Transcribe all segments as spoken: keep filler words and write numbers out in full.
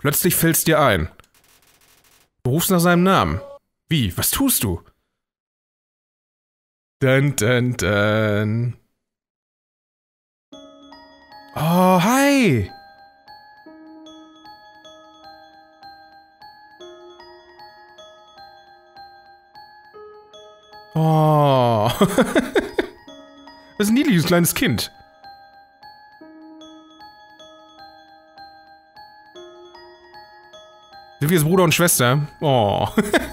Plötzlich fällt's dir ein. Du rufst nach seinem Namen. Wie? Was tust du? Dun, dun, dun. Oh, hi! Oh. Das ist ein niedliches kleines Kind. Sind wir jetzt Bruder und Schwester? Oh.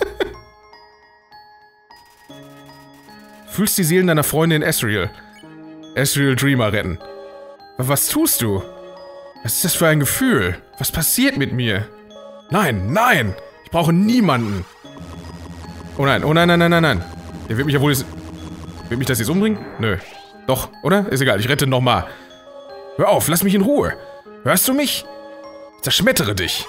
Fühlst die Seelen deiner Freundin Asriel. Asriel Dreamer retten. Aber was tust du? Was ist das für ein Gefühl? Was passiert mit mir? Nein, nein! Ich brauche niemanden! Oh nein, oh nein, nein, nein, nein, nein. Der wird mich ja wohl jetzt... Wird mich das jetzt umbringen? Nö. Doch, oder? Ist egal, ich rette nochmal. Hör auf, lass mich in Ruhe. Hörst du mich? Ich zerschmettere dich.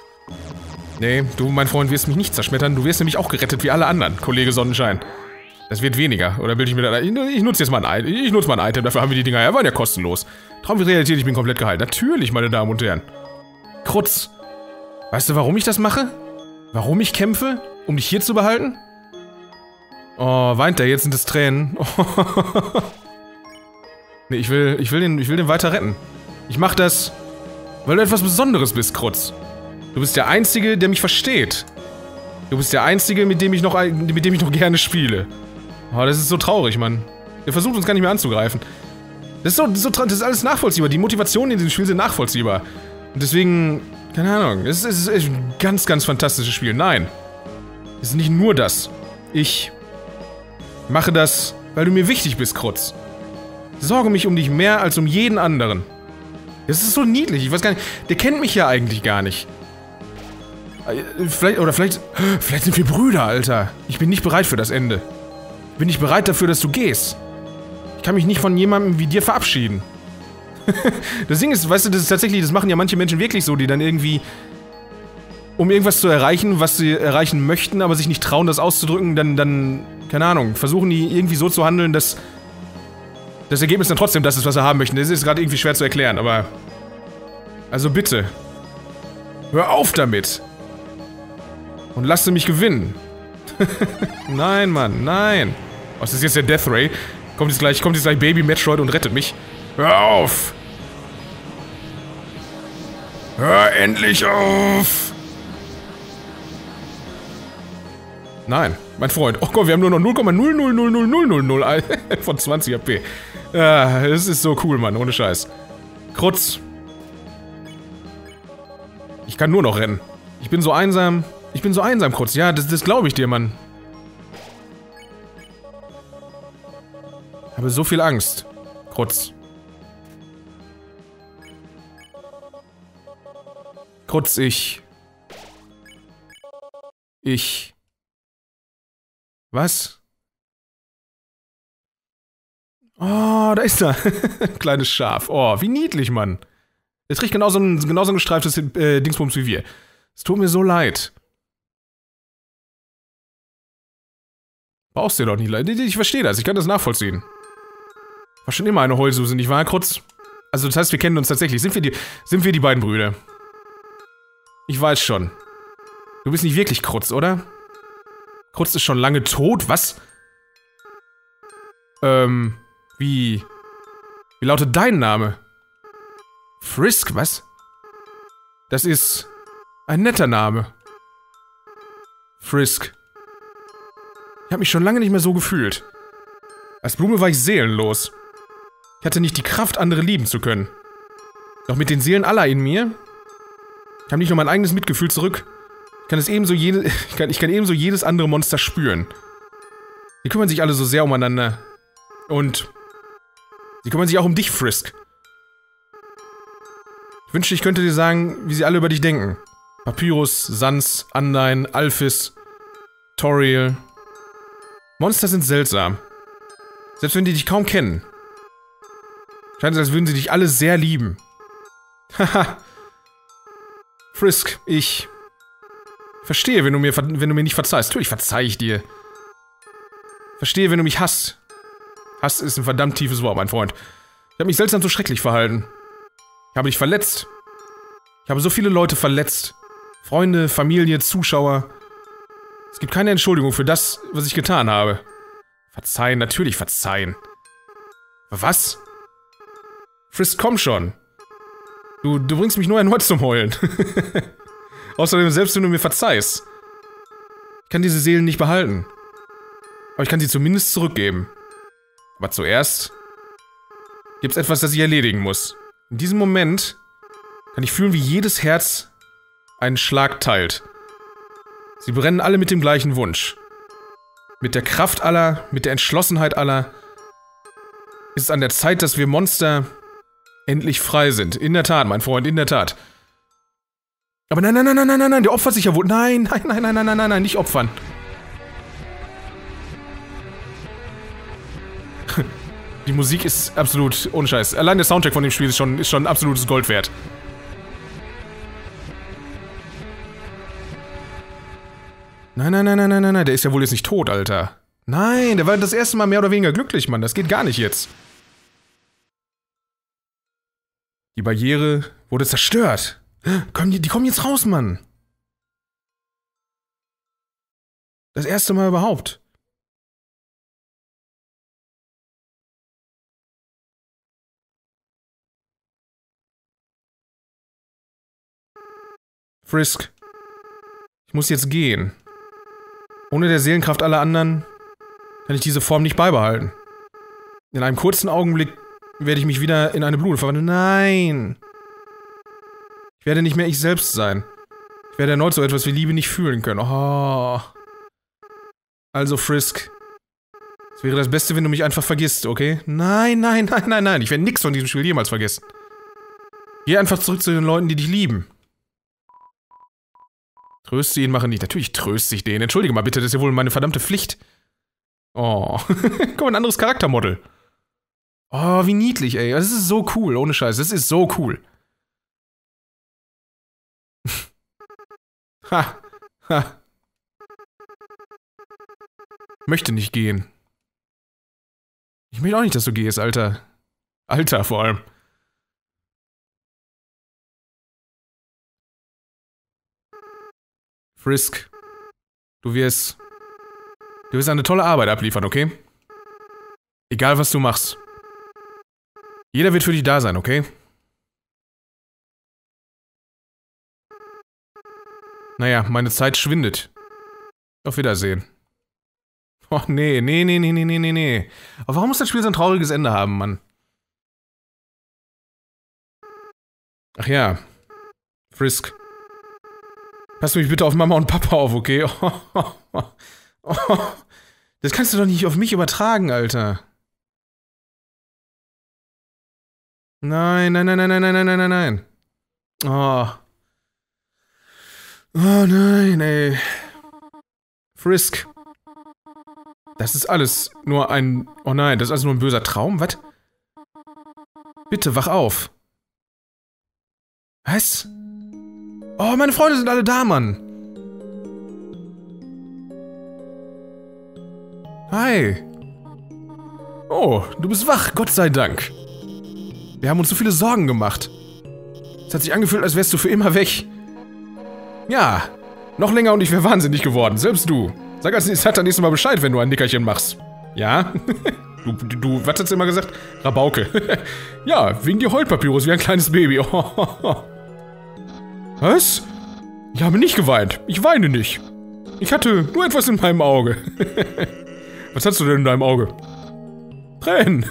Nee, du, mein Freund, wirst mich nicht zerschmettern. Du wirst nämlich auch gerettet wie alle anderen, Kollege Sonnenschein. Das wird weniger. Oder will ich mir da... Ich, ich nutze jetzt mal ein Item. Ich nutze mal ein Item. Dafür haben wir die Dinger ja, waren ja kostenlos. Traum wie Realität, ich bin komplett geheilt. Natürlich, meine Damen und Herren. Krutz. Weißt du, warum ich das mache? Warum ich kämpfe? Um dich hier zu behalten? Oh, weint der? Jetzt sind es Tränen. Oh. Nee, ich will, ich will den, ich will den weiter retten. Ich mach das, weil du etwas Besonderes bist, Krutz. Du bist der Einzige, der mich versteht. Du bist der Einzige, mit dem ich noch, mit dem ich noch gerne spiele. Oh, das ist so traurig, Mann. Der versucht uns gar nicht mehr anzugreifen. Das ist so, so das ist alles nachvollziehbar. Die Motivationen in diesem Spiel sind nachvollziehbar. Und deswegen, keine Ahnung, es ist, es ist ein ganz, ganz fantastisches Spiel. Nein. Es ist nicht nur das. Ich mache das, weil du mir wichtig bist, Krutz. Sorge mich um dich mehr als um jeden anderen. Das ist so niedlich, ich weiß gar nicht. Der kennt mich ja eigentlich gar nicht. Vielleicht, oder vielleicht, vielleicht sind wir Brüder, Alter. Ich bin nicht bereit für das Ende. Ich bin nicht bereit dafür, dass du gehst. Ich kann mich nicht von jemandem wie dir verabschieden. Das Ding ist, weißt du, das ist tatsächlich, das machen ja manche Menschen wirklich so, die dann irgendwie, um irgendwas zu erreichen, was sie erreichen möchten, aber sich nicht trauen, das auszudrücken, dann, dann, keine Ahnung, versuchen die irgendwie so zu handeln, dass das Ergebnis dann trotzdem das ist, was sie haben möchten. Das ist gerade irgendwie schwer zu erklären, aber... Also bitte. Hör auf damit. Und lasse mich gewinnen. Nein, Mann, nein. Oh, ist das jetzt der Death Ray? Kommt jetzt gleich, kommt jetzt gleich Baby Metroid und rettet mich. Hör auf! Hör endlich auf! Nein, mein Freund. Oh Gott, wir haben nur noch null Komma null null null null null null null von zwanzig A P. Ja, das ist so cool, Mann, ohne Scheiß. Krutz. Ich kann nur noch rennen. Ich bin so einsam. Ich bin so einsam, Krutz. Ja, das, das glaube ich dir, Mann. Ich habe so viel Angst. Krutz. Krutz, ich... Ich... Was? Oh, da ist er. Kleines Schaf. Oh, wie niedlich, Mann. Er trägt genauso ein, genauso ein gestreiftes äh, Dingsbums wie wir. Es tut mir so leid. Brauchst du dir doch nicht leid. Ich verstehe das, ich kann das nachvollziehen. War schon immer eine Heulsuse, nicht wahr, Krutz? Also das heißt, wir kennen uns tatsächlich. Sind wir die, sind wir die beiden Brüder? Ich weiß schon. Du bist nicht wirklich Krutz, oder? Krutz ist schon lange tot, was? Ähm, wie... Wie lautet dein Name? Frisk, was? Das ist... ein netter Name. Frisk. Ich habe mich schon lange nicht mehr so gefühlt. Als Blume war ich seelenlos. Ich hatte nicht die Kraft, andere lieben zu können. Doch mit den Seelen aller in mir kam nicht nur mein eigenes Mitgefühl zurück. Ich kann es ebenso jede, ich kann, ich kann ebenso jedes andere Monster spüren. Sie kümmern sich alle so sehr umeinander. Und sie kümmern sich auch um dich, Frisk. Ich wünschte, ich könnte dir sagen, wie sie alle über dich denken. Papyrus, Sans, Undyne, Alphys, Toriel. Monster sind seltsam. Selbst wenn die dich kaum kennen. Scheint es, als würden sie dich alle sehr lieben. Haha. Frisk, ich... Verstehe, wenn du mir, wenn du mir nicht verzeihst. Natürlich verzeih ich dir. Verstehe, wenn du mich hasst. Hass ist ein verdammt tiefes Wort, mein Freund. Ich habe mich seltsam so schrecklich verhalten. Ich habe dich verletzt. Ich habe so viele Leute verletzt. Freunde, Familie, Zuschauer. Es gibt keine Entschuldigung für das, was ich getan habe. Verzeihen, natürlich verzeihen. Was? Frisk, komm schon. Du, du bringst mich nur erneut zum Heulen. Außerdem, selbst wenn du mir verzeihst. Ich kann diese Seelen nicht behalten. Aber ich kann sie zumindest zurückgeben. Aber zuerst gibt's etwas, das ich erledigen muss. In diesem Moment kann ich fühlen, wie jedes Herz einen Schlag teilt. Sie brennen alle mit dem gleichen Wunsch. Mit der Kraft aller, mit der Entschlossenheit aller ist es an der Zeit, dass wir Monster endlich frei sind. In der Tat, mein Freund, in der Tat. Aber nein, nein, nein, nein, nein, nein, nein, der opfert sich ja wohl. Nein, nein, nein, nein, nein, nein, nein, nein, nicht opfern. Die Musik ist absolut ohne Scheiß. Allein der Soundtrack von dem Spiel ist schon, ist schon absolutes Gold wert. Nein, nein, nein, nein, nein, nein, nein, der ist ja wohl jetzt nicht tot, Alter. Nein, der war das erste Mal mehr oder weniger glücklich, Mann. Das geht gar nicht jetzt. Die Barriere wurde zerstört. Komm, die, die kommen jetzt raus, Mann. Das erste Mal überhaupt. Frisk. Ich muss jetzt gehen. Ohne der Seelenkraft aller anderen kann ich diese Form nicht beibehalten. In einem kurzen Augenblick werde ich mich wieder in eine Blume verwandeln. Nein! Ich werde nicht mehr ich selbst sein. Ich werde erneut so etwas wie Liebe nicht fühlen können. Oh. Also, Frisk. Es wäre das Beste, wenn du mich einfach vergisst, okay? Nein, nein, nein, nein, nein. Ich werde nichts von diesem Spiel jemals vergessen. Geh einfach zurück zu den Leuten, die dich lieben. Tröste ihn, mache nicht. Natürlich tröste ich den. Entschuldige mal bitte, das ist ja wohl meine verdammte Pflicht. Oh. Komm, ein anderes Charaktermodel. Oh, wie niedlich, ey. Das ist so cool, ohne Scheiß. Das ist so cool. Ha. Ha. Ich möchte nicht gehen. Ich möchte auch nicht, dass du gehst, Alter. Alter, vor allem. Frisk. Du wirst... Du wirst eine tolle Arbeit abliefern, okay? Egal, was du machst. Jeder wird für dich da sein, okay? Naja, meine Zeit schwindet. Auf Wiedersehen. Oh, nee, nee, nee, nee, nee, nee, nee, nee. Aber warum muss das Spiel so ein trauriges Ende haben, Mann? Ach ja. Frisk. Pass mich bitte auf Mama und Papa auf, okay? Oh, oh, oh, oh. Das kannst du doch nicht auf mich übertragen, Alter. Nein, nein, nein, nein, nein, nein, nein, nein, nein. Oh. Oh nein, ey. Frisk. Das ist alles nur ein... Oh nein, das ist alles nur ein böser Traum? Was? Bitte, wach auf. Was? Oh, meine Freunde sind alle da, Mann. Hi. Oh, du bist wach, Gott sei Dank. Wir haben uns so viele Sorgen gemacht. Es hat sich angefühlt, als wärst du für immer weg. Ja, noch länger und ich wäre wahnsinnig geworden, selbst du. Sag als Satan nächstes Mal Bescheid, wenn du ein Nickerchen machst. Ja? du, du, du, was hast du immer gesagt? Rabauke. Ja, wegen dir heult Papyrus wie ein kleines Baby. Was? Ich habe nicht geweint. Ich weine nicht. Ich hatte nur etwas in meinem Auge. Was hast du denn in deinem Auge? Tränen.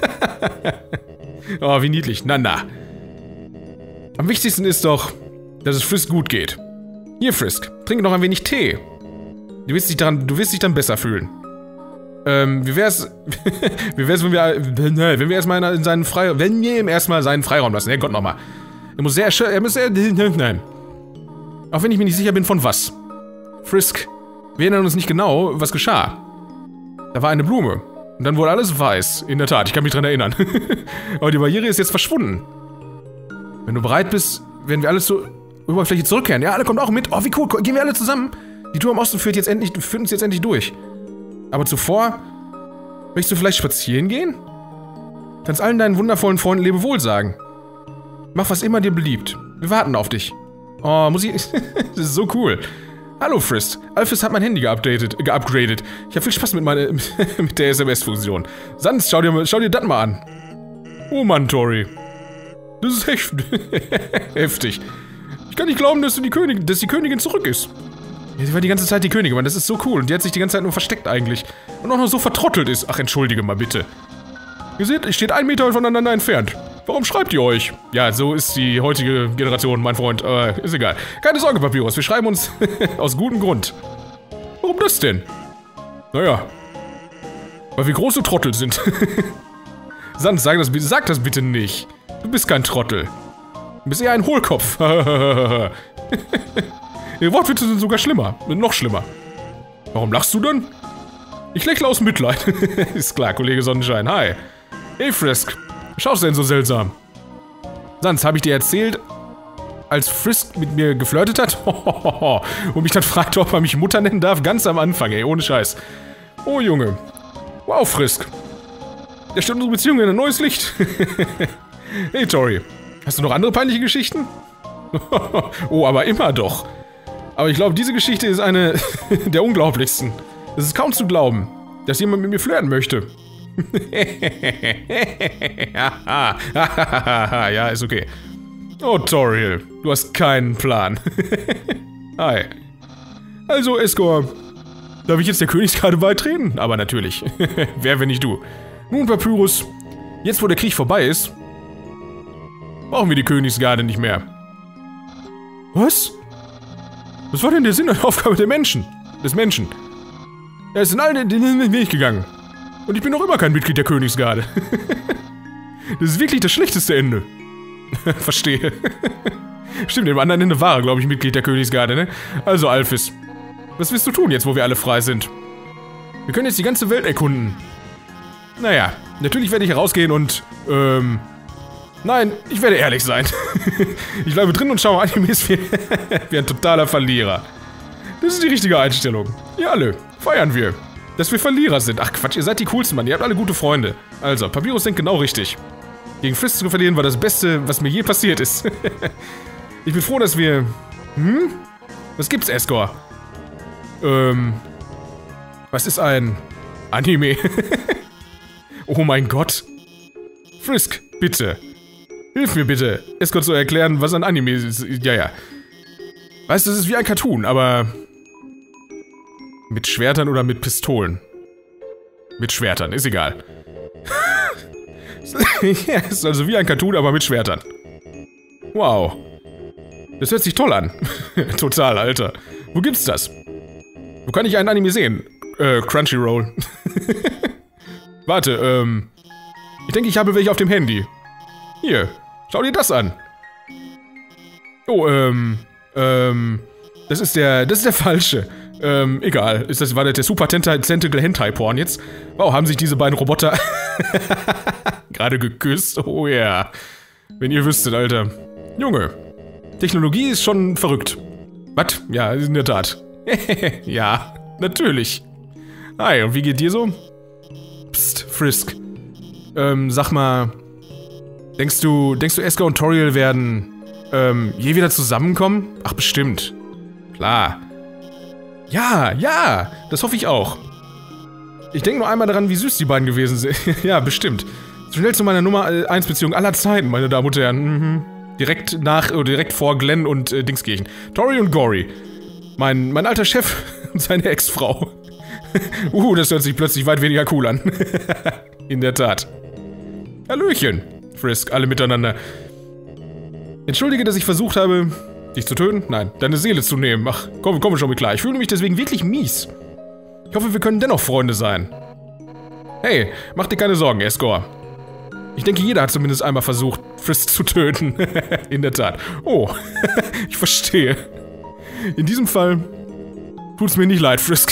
Oh, wie niedlich. Na, na. Am wichtigsten ist doch, dass es Frisk gut geht. Hier, Frisk, trinke noch ein wenig Tee. Du wirst dich daran, du wirst dich dann besser fühlen. Ähm, wie wär's, wie wär's, wenn wir, wenn wir erstmal in seinen Freiraum, wenn wir ihm erstmal seinen Freiraum lassen. Herrgott, nochmal. Er muss sehr, er muss sehr, nein. Auch wenn ich mir nicht sicher bin, von was. Frisk, wir erinnern uns nicht genau, was geschah. Da war eine Blume. Und dann wurde alles weiß. In der Tat, ich kann mich dran erinnern. Aber die Barriere ist jetzt verschwunden. Wenn du bereit bist, werden wir alles zur Oberfläche zurückkehren. Ja, alle kommt auch mit. Oh, wie cool. Gehen wir alle zusammen. Die Tour im Osten führt, jetzt endlich, führt uns jetzt endlich durch. Aber zuvor... Möchtest du vielleicht spazieren gehen? Kannst allen deinen wundervollen Freunden Lebewohl sagen. Mach, was immer dir beliebt. Wir warten auf dich. Oh, muss ich... Das ist so cool. Hallo, Frisk. Alphys hat mein Handy geupdatet, geupgradet. Ich habe viel Spaß mit, meine, mit der S M S-Funktion. Sans, schau dir, schau dir das mal an. Oh Mann, Tori. Das ist echt heftig. Ich kann nicht glauben, dass, du die Königin, dass die Königin zurück ist. Ja, sie war die ganze Zeit die Königin, Mann. Das ist so cool. Und die hat sich die ganze Zeit nur versteckt eigentlich. Und auch noch so vertrottelt ist. Ach, entschuldige mal bitte. Ihr seht, ihr steht einen Meter voneinander entfernt. Warum schreibt ihr euch? Ja, so ist die heutige Generation, mein Freund. Äh, ist egal. Keine Sorge, Papyrus. Wir schreiben uns aus gutem Grund. Warum das denn? Naja. Weil wir große Trottel sind. Sans, sag das, sag das bitte nicht. Du bist kein Trottel. Du bist eher ein Hohlkopf. Die Wortwitze sind sogar schlimmer. Noch schlimmer. Warum lachst du denn? Ich lächle aus Mitleid. Ist klar, Kollege Sonnenschein. Hi. Hey, Frisk. Schaust du denn so seltsam? Sans, habe ich dir erzählt, als Frisk mit mir geflirtet hat? Und mich dann fragte, ob er mich Mutter nennen darf? Ganz am Anfang, ey. Ohne Scheiß. Oh, Junge. Wow, Frisk. Der stellt unsere Beziehung in ein neues Licht. Hey, Tori. Hast du noch andere peinliche Geschichten? Oh, aber immer doch. Aber ich glaube, diese Geschichte ist eine der unglaublichsten. Es ist kaum zu glauben, dass jemand mit mir flirten möchte. Ja, ist okay. Oh, Toriel, du hast keinen Plan. Hi. Also, Escor, darf ich jetzt der Königsgarde beitreten? Aber natürlich. Wer, wenn nicht du? Nun, Papyrus, jetzt wo der Krieg vorbei ist, brauchen wir die Königsgarde nicht mehr. Was? Was war denn der Sinn der Aufgabe der Menschen? Des Menschen? Er ist in allen den Weg gegangen. Und ich bin noch immer kein Mitglied der Königsgarde. Das ist wirklich das schlechteste Ende. Verstehe. Stimmt, im anderen Ende war er, glaube ich, Mitglied der Königsgarde, ne? Also, Alphys, was willst du tun, jetzt wo wir alle frei sind? Wir können jetzt die ganze Welt erkunden. Naja, natürlich werde ich herausgehen und, ähm... Nein, ich werde ehrlich sein. Ich bleibe drin und schaue Animes wie, wie ein totaler Verlierer. Das ist die richtige Einstellung. Ihr alle, feiern wir. Dass wir Verlierer sind. Ach Quatsch, ihr seid die coolsten, Mann. Ihr habt alle gute Freunde. Also, Papyrus denkt genau richtig. Gegen Frisk zu verlieren war das Beste, was mir je passiert ist. Ich bin froh, dass wir... Hm? Was gibt's, Escor? Ähm... Was ist ein... Anime? Oh mein Gott. Frisk, bitte. Hilf mir bitte, Escor zu erklären, was ein Anime ist. Ja, ja. Weißt du, es ist wie ein Cartoon, aber... Mit Schwertern oder mit Pistolen? Mit Schwertern, ist egal. Ja, ist also wie ein Cartoon, aber mit Schwertern. Wow. Das hört sich toll an. Total, Alter. Wo gibt's das? Wo kann ich einen Anime sehen? Äh, Crunchyroll. Warte, ähm... Ich denke, ich habe welche auf dem Handy. Hier, schau dir das an. Oh, ähm... Ähm... Das ist der... Das ist der falsche. Ähm, egal. Ist das, war das der Super Tentacle Hentai Porn jetzt? Wow, haben sich diese beiden Roboter gerade geküsst? Oh ja. Yeah. Wenn ihr wüsstet, Alter. Junge. Technologie ist schon verrückt. Was? Ja, in der Tat. Ja, natürlich. Hi, und wie geht dir so? Psst, Frisk. Ähm, sag mal. Denkst du, denkst du, Escor und Toriel werden, ähm, je wieder zusammenkommen? Ach, bestimmt. Klar. Ja, ja, das hoffe ich auch. Ich denke nur einmal daran, wie süß die beiden gewesen sind. Ja, bestimmt. Schnell zu meiner Nummer eins Beziehung aller Zeiten, meine Damen und Herren. Mhm. Direkt nach, oder direkt vor Glenn und äh, Dingskirchen. Tori und Gory. Mein, mein alter Chef und seine Ex-Frau. uh, das hört sich plötzlich weit weniger cool an. In der Tat. Hallöchen, Frisk, alle miteinander. Entschuldige, dass ich versucht habe... Dich zu töten? Nein, deine Seele zu nehmen. Ach, komm, komm schon mit klar. Ich fühle mich deswegen wirklich mies. Ich hoffe, wir können dennoch Freunde sein. Hey, mach dir keine Sorgen, Escor. Ich denke, jeder hat zumindest einmal versucht, Frisk zu töten. In der Tat. Oh, ich verstehe. In diesem Fall tut's mir nicht leid, Frisk.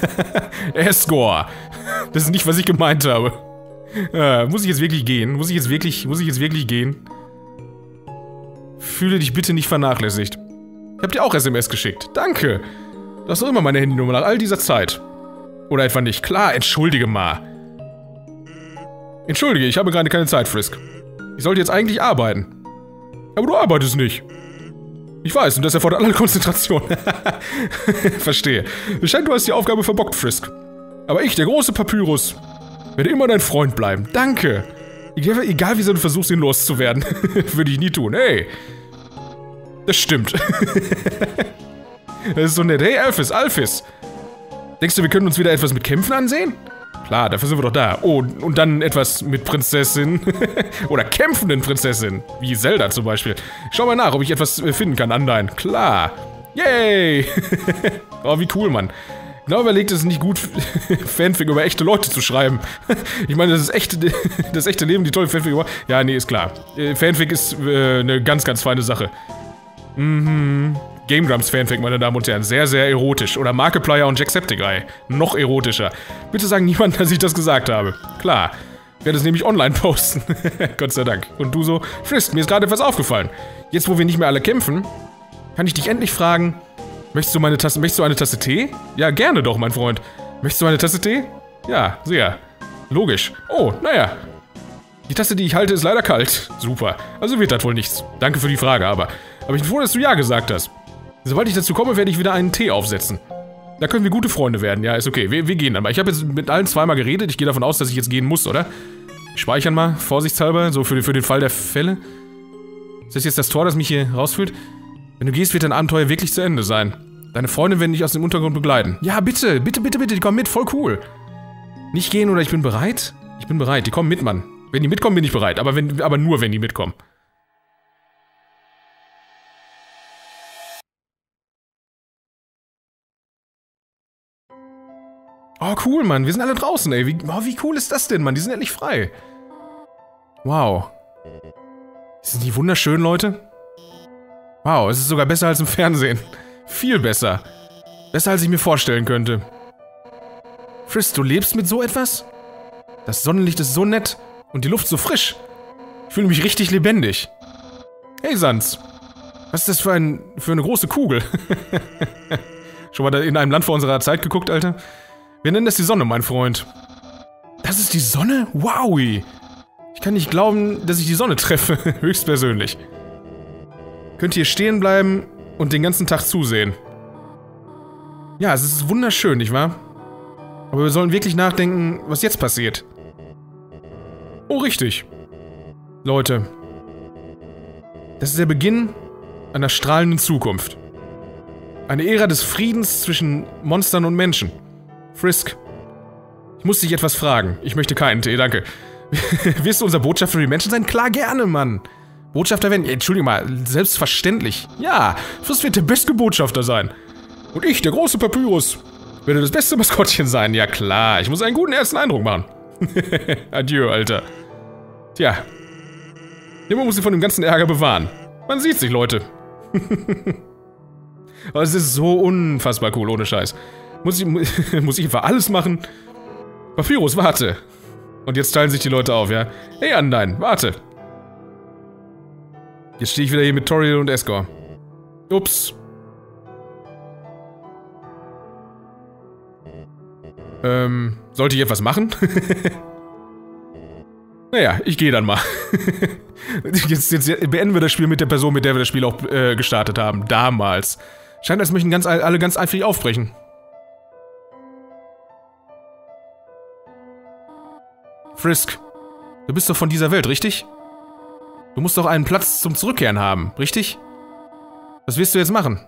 Escor. Das ist nicht, was ich gemeint habe. Äh, muss ich jetzt wirklich gehen? Muss ich jetzt wirklich, muss ich jetzt wirklich gehen? Fühle dich bitte nicht vernachlässigt. Ich hab dir auch S M S geschickt. Danke. Du hast doch immer meine Handynummer nach all dieser Zeit. Oder etwa nicht. Klar, entschuldige mal. Entschuldige, ich habe gerade keine Zeit, Frisk. Ich sollte jetzt eigentlich arbeiten. Aber du arbeitest nicht. Ich weiß, und das erfordert alle Konzentration. Verstehe. Es scheint, du hast die Aufgabe verbockt, Frisk. Aber ich, der große Papyrus, werde immer dein Freund bleiben. Danke. Egal, egal wie sehr du versuchst, ihn loszuwerden. Würde ich nie tun. Hey. Das stimmt. Das ist so nett. Hey, Alphys, Alphys. Denkst du, wir können uns wieder etwas mit Kämpfen ansehen? Klar, dafür sind wir doch da. Oh, und dann etwas mit Prinzessin. Oder kämpfenden Prinzessin. Wie Zelda zum Beispiel. Schau mal nach, ob ich etwas finden kann. Undyne. Klar. Yay. Oh, wie cool, Mann. Genau überlegt, es ist nicht gut, Fanfic über echte Leute zu schreiben. Ich meine, das ist echte, das echte Leben, die tolle Fanfic über... Ja, nee, ist klar. Fanfic ist äh, eine ganz, ganz feine Sache. Mhm. Game Grumps Fanfic, meine Damen und Herren. Sehr, sehr erotisch. Oder Markiplier und Jacksepticeye. Noch erotischer. Bitte sagen niemand, dass ich das gesagt habe. Klar. Ich werde es nämlich online posten. Gott sei Dank. Und du so, Frisk, mir ist gerade etwas aufgefallen. Jetzt, wo wir nicht mehr alle kämpfen, kann ich dich endlich fragen, möchtest du meine Tasse, möchtest du eine Tasse Tee? Ja, gerne doch, mein Freund. Möchtest du eine Tasse Tee? Ja, sehr. Logisch. Oh, naja. Die Tasse, die ich halte, ist leider kalt. Super. Also wird das wohl nichts. Danke für die Frage, aber... Aber ich bin froh, dass du ja gesagt hast. Sobald ich dazu komme, werde ich wieder einen Tee aufsetzen. Da können wir gute Freunde werden. Ja, ist okay. Wir, wir gehen dann mal. Ich habe jetzt mit allen zweimal geredet. Ich gehe davon aus, dass ich jetzt gehen muss, oder? Speichern mal, vorsichtshalber, so für, für den Fall der Fälle. Ist das jetzt das Tor, das mich hier rausführt? Wenn du gehst, wird dein Abenteuer wirklich zu Ende sein. Deine Freunde werden dich aus dem Untergrund begleiten. Ja, bitte, bitte, bitte, bitte, die kommen mit, voll cool. Nicht gehen oder ich bin bereit? Ich bin bereit, die kommen mit, Mann. Wenn die mitkommen, bin ich bereit, aber, wenn, aber nur, wenn die mitkommen. Oh, cool, Mann. Wir sind alle draußen, ey. Wie, oh, wie cool ist das denn, Mann? Die sind endlich frei. Wow. Sind die wunderschön, Leute? Wow, es ist sogar besser als im Fernsehen. Viel besser. Besser, als ich mir vorstellen könnte. Frisk, du lebst mit so etwas? Das Sonnenlicht ist so nett und die Luft so frisch. Ich fühle mich richtig lebendig. Hey, Sans. Was ist das für, ein, für eine große Kugel? Schon mal in einem Land vor unserer Zeit geguckt, Alter? Wir nennen das die Sonne, mein Freund. Das ist die Sonne? Wowi! Ich kann nicht glauben, dass ich die Sonne treffe. Höchstpersönlich. Könnt ihr stehen bleiben und den ganzen Tag zusehen. Ja, es ist wunderschön, nicht wahr? Aber wir sollen wirklich nachdenken, was jetzt passiert. Oh, richtig. Leute. Das ist der Beginn einer strahlenden Zukunft. Eine Ära des Friedens zwischen Monstern und Menschen. Frisk, ich muss dich etwas fragen. Ich möchte keinen Tee, danke. Wirst du unser Botschafter für die Menschen sein? Klar, gerne, Mann. Botschafter werden... Entschuldigung mal, selbstverständlich. Ja, Frisk wird der beste Botschafter sein. Und ich, der große Papyrus, werde das beste Maskottchen sein. Ja klar, ich muss einen guten ersten Eindruck machen. Adieu, Alter. Tja. Jemand muss sich von dem ganzen Ärger bewahren. Man sieht sich, Leute. Aber es ist so unfassbar cool, ohne Scheiß. Muss ich, muss ich einfach alles machen? Papyrus, warte. Und jetzt teilen sich die Leute auf, ja? Hey, Undyne, warte. Jetzt stehe ich wieder hier mit Toriel und Escor. Ups. Ähm, sollte ich etwas machen? Naja, ich gehe dann mal. jetzt, jetzt beenden wir das Spiel mit der Person, mit der wir das Spiel auch äh, gestartet haben. Damals. Scheint, als möchten ganz, alle ganz eifrig aufbrechen. Frisk, du bist doch von dieser Welt, richtig? Du musst doch einen Platz zum Zurückkehren haben, richtig? Was wirst du jetzt machen?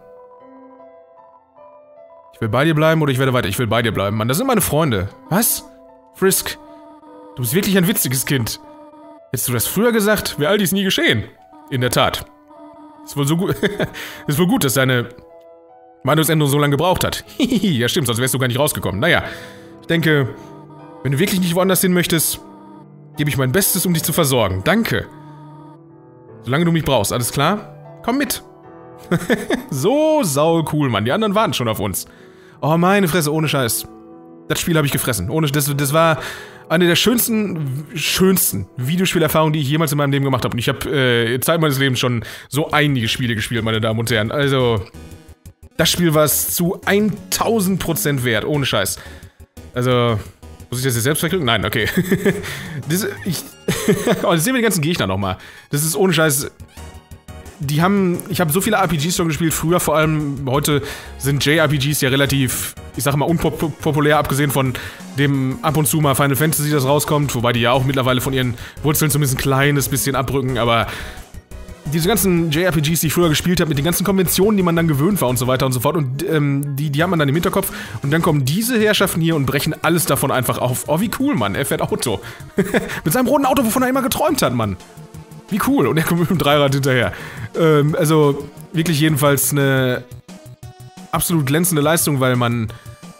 Ich will bei dir bleiben oder ich werde weiter. Ich will bei dir bleiben, Mann. Das sind meine Freunde. Was? Frisk, du bist wirklich ein witziges Kind. Hättest du das früher gesagt, wäre all dies nie geschehen. In der Tat. Ist wohl so gut. Ist wohl gut, dass deine Meinungsänderung so lange gebraucht hat. Ja, stimmt, sonst wärst du gar nicht rausgekommen. Naja, ich denke, wenn du wirklich nicht woanders hin möchtest, gebe ich mein Bestes, um dich zu versorgen. Danke. Solange du mich brauchst, alles klar? Komm mit. So sau cool, Mann. Die anderen warten schon auf uns. Oh, meine Fresse, ohne Scheiß. Das Spiel habe ich gefressen. Ohne, das, das war eine der schönsten, schönsten Videospielerfahrungen, die ich jemals in meinem Leben gemacht habe. Und ich habe äh, Zeit meines Lebens schon so einige Spiele gespielt, meine Damen und Herren. Also, das Spiel war es zu tausend Prozent wert. Ohne Scheiß. Also, muss ich das jetzt selbst verklicken? Nein, okay. das, ich, oh, jetzt sehen wir die ganzen Gegner nochmal. Das ist ohne Scheiß... die haben, ich habe so viele R P Gs schon gespielt, früher vor allem, heute sind J R P Gs ja relativ, ich sag mal, unpopulär, abgesehen von dem ab und zu mal Final Fantasy, das rauskommt, wobei die ja auch mittlerweile von ihren Wurzeln zumindest ein kleines bisschen abrücken, aber diese ganzen J R P Gs, die ich früher gespielt habe, mit den ganzen Konventionen, die man dann gewöhnt war und so weiter und so fort, und ähm, die, die hat man dann im Hinterkopf, und dann kommen diese Herrschaften hier und brechen alles davon einfach auf. Oh, wie cool, Mann, er fährt Auto. Mit seinem roten Auto, wovon er immer geträumt hat, Mann. Wie cool, und er kommt mit dem Dreirad hinterher. Ähm, also, wirklich jedenfalls eine absolut glänzende Leistung, weil man...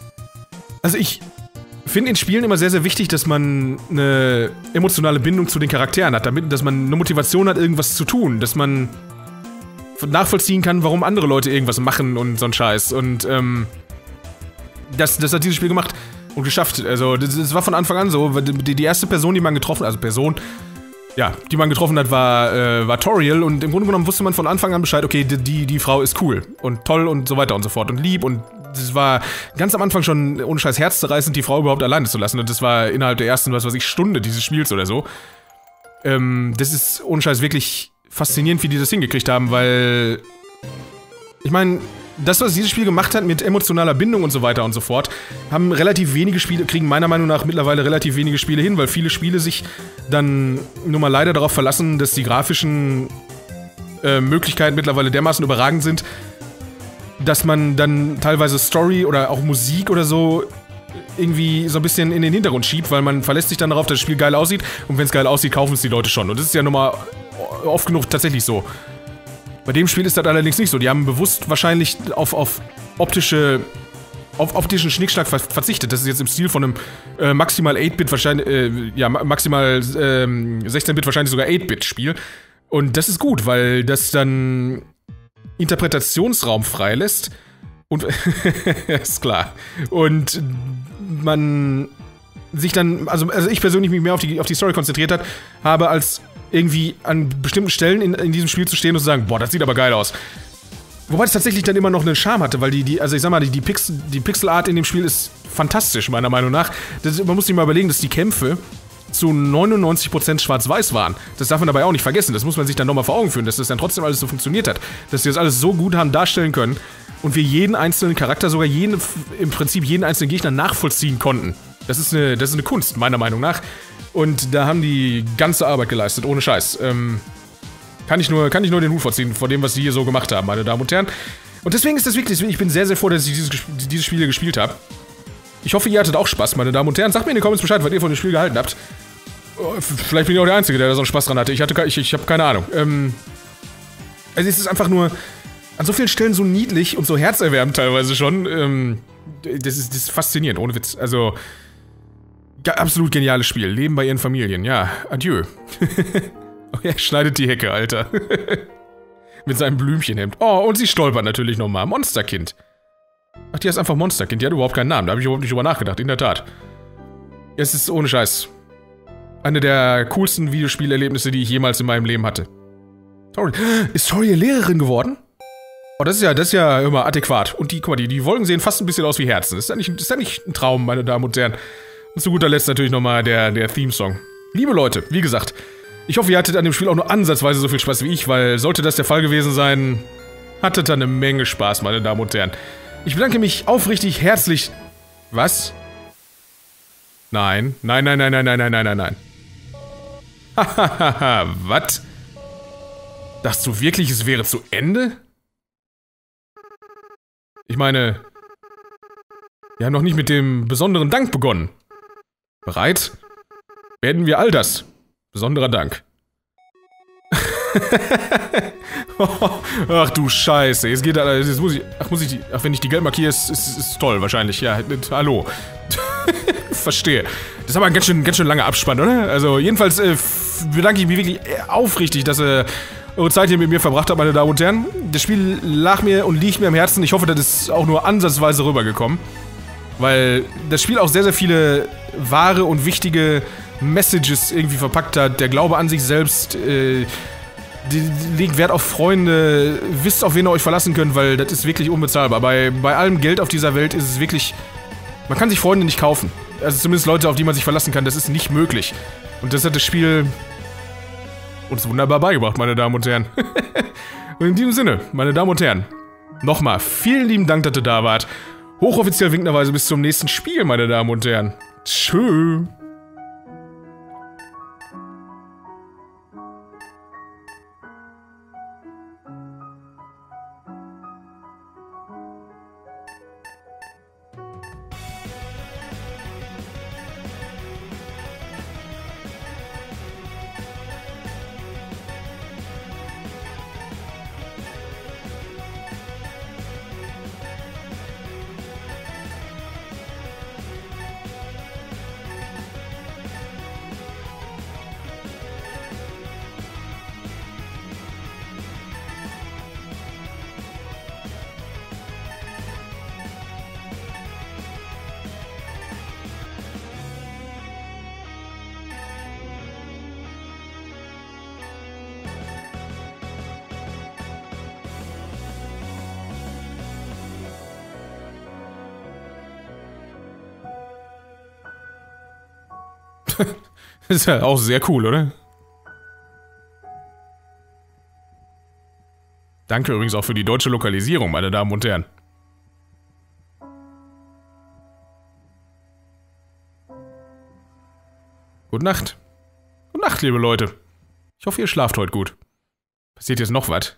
Also ich finde in Spielen immer sehr, sehr wichtig, dass man eine emotionale Bindung zu den Charakteren hat, damit, dass man eine Motivation hat, irgendwas zu tun, dass man nachvollziehen kann, warum andere Leute irgendwas machen und so ein Scheiß. Und ähm, das, das hat dieses Spiel gemacht und geschafft. Also das, das war von Anfang an so. Die, die erste Person, die man getroffen, also Person, ja, die man getroffen hat, war, äh, war Toriel, und im Grunde genommen wusste man von Anfang an Bescheid, okay, die, die, die Frau ist cool und toll und so weiter und so fort und lieb, und das war ganz am Anfang schon ohne Scheiß herzzerreißend, die Frau überhaupt alleine zu lassen, und das war innerhalb der ersten, was weiß ich, Stunde dieses Spiels oder so. Ähm, das ist ohne Scheiß wirklich faszinierend, wie die das hingekriegt haben, weil ich meine, das, was dieses Spiel gemacht hat mit emotionaler Bindung und so weiter und so fort, haben relativ wenige Spiele, kriegen meiner Meinung nach mittlerweile relativ wenige Spiele hin, weil viele Spiele sich dann nur mal leider darauf verlassen, dass die grafischen äh, Möglichkeiten mittlerweile dermaßen überragend sind, dass man dann teilweise Story oder auch Musik oder so irgendwie so ein bisschen in den Hintergrund schiebt, weil man verlässt sich dann darauf, dass das Spiel geil aussieht, und wenn es geil aussieht, kaufen es die Leute schon. Und das ist ja nun mal oft genug tatsächlich so. Bei dem Spiel ist das allerdings nicht so. Die haben bewusst wahrscheinlich auf, auf optische, auf optischen Schnickschnack ver verzichtet. Das ist jetzt im Stil von einem äh, maximal acht Bit, wahrscheinlich, äh, ja, maximal äh, sechzehn Bit, wahrscheinlich sogar acht Bit Spiel. Und das ist gut, weil das dann Interpretationsraum freilässt. Und, ist klar. Und man sich dann, also, also ich persönlich mich mehr auf die, auf die Story konzentriert hat, habe, als irgendwie an bestimmten Stellen in, in diesem Spiel zu stehen und zu sagen, boah, das sieht aber geil aus. Wobei es tatsächlich dann immer noch einen Charme hatte, weil die, die also ich sag mal, die, die, Pix, die Pixelart in dem Spiel ist fantastisch, meiner Meinung nach. Das, man muss sich mal überlegen, dass die Kämpfe zu neunundneunzig Prozent schwarz-weiß waren. Das darf man dabei auch nicht vergessen, das muss man sich dann nochmal vor Augen führen, dass das dann trotzdem alles so funktioniert hat. Dass sie das alles so gut haben darstellen können und wir jeden einzelnen Charakter, sogar jeden, im Prinzip jeden einzelnen Gegner nachvollziehen konnten. Das ist eine, das ist eine Kunst, meiner Meinung nach. Und da haben die ganze Arbeit geleistet, ohne Scheiß. Ähm, kann ich nur, kann ich nur den Hut vorziehen, vor dem, was sie hier so gemacht haben, meine Damen und Herren. Und deswegen ist das wirklich, ich bin sehr, sehr froh, dass ich dieses, dieses Spiel gespielt habe. Ich hoffe, ihr hattet auch Spaß, meine Damen und Herren. Sagt mir in den Comments Bescheid, was ihr von dem Spiel gehalten habt. Vielleicht bin ich auch der Einzige, der da so einen Spaß dran hatte. Ich hatte, ich, ich habe keine Ahnung. Ähm, also es ist einfach nur an so vielen Stellen so niedlich und so herzerwärmend teilweise schon. Ähm, das ist, das ist faszinierend, ohne Witz. Also absolut geniales Spiel. Leben bei ihren Familien. Ja, adieu. Oh, er schneidet die Hecke, Alter. Mit seinem Blümchenhemd. Oh, und sie stolpert natürlich nochmal. Monsterkind. Ach, die heißt einfach Monsterkind. Die hat überhaupt keinen Namen. Da habe ich überhaupt nicht drüber nachgedacht. In der Tat. Es ist ohne Scheiß eine der coolsten Videospielerlebnisse, die ich jemals in meinem Leben hatte. Tori. Ist Tori ihr Lehrerin geworden? Oh, das ist ja, das ist ja immer adäquat. Und die, guck mal, die, die Wolken sehen fast ein bisschen aus wie Herzen. Ist das nicht, ist das nicht ein Traum, meine Damen und Herren? Und zu guter Letzt natürlich nochmal der, der Theme-Song. Liebe Leute, wie gesagt, ich hoffe, ihr hattet an dem Spiel auch nur ansatzweise so viel Spaß wie ich, weil sollte das der Fall gewesen sein, hattet ihr eine Menge Spaß, meine Damen und Herren. Ich bedanke mich aufrichtig herzlich... Was? Nein, nein, nein, nein, nein, nein, nein, nein, nein, nein. Hahaha, was? Dachtest du wirklich, es wäre zu Ende? Ich meine, wir haben noch nicht mit dem besonderen Dank begonnen. Bereit? Werden wir all das. Besonderer Dank. Ach du Scheiße, jetzt geht da, jetzt muss ich, ach muss ich die, ach wenn ich die gelb markiere, ist, ist, ist toll wahrscheinlich, ja, hallo. Verstehe. Das ist aber ein ganz schön, ganz schön langer Abspann, oder? Also jedenfalls äh, bedanke ich mich wirklich aufrichtig, dass ihr eure Zeit hier mit mir verbracht habt, meine Damen und Herren. Das Spiel lag mir und liegt mir am Herzen, ich hoffe, das ist auch nur ansatzweise rübergekommen. Weil das Spiel auch sehr, sehr viele wahre und wichtige Messages irgendwie verpackt hat. Der Glaube an sich selbst, äh, die, die legt Wert auf Freunde, wisst, auf wen ihr euch verlassen könnt, weil das ist wirklich unbezahlbar. Bei, bei allem Geld auf dieser Welt ist es wirklich... Man kann sich Freunde nicht kaufen. Also zumindest Leute, auf die man sich verlassen kann, das ist nicht möglich. Und das hat das Spiel uns wunderbar beigebracht, meine Damen und Herren. Und in diesem Sinne, meine Damen und Herren, nochmal vielen lieben Dank, dass ihr da wart. Hochoffiziell winkenderweise bis zum nächsten Spiel, meine Damen und Herren. Tschö. Ist ja auch sehr cool, oder? Danke übrigens auch für die deutsche Lokalisierung, meine Damen und Herren. Gute Nacht. Gute Nacht, liebe Leute. Ich hoffe, ihr schlaft heute gut. Passiert jetzt noch was?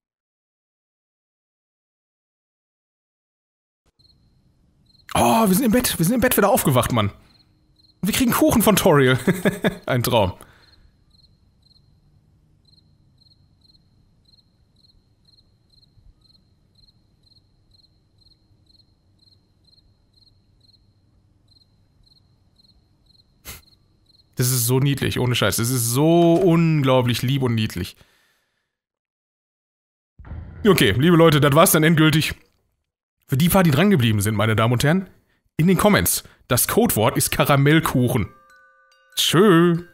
Oh, wir sind im Bett. Wir sind im Bett wieder aufgewacht, Mann. Und wir kriegen Kuchen von Toriel. Ein Traum. Das ist so niedlich, ohne Scheiß. Das ist so unglaublich lieb und niedlich. Okay, liebe Leute, das war's dann endgültig. Für die paar, die drangeblieben sind, meine Damen und Herren, in den Comments. Das Codewort ist Karamellkuchen. Tschö.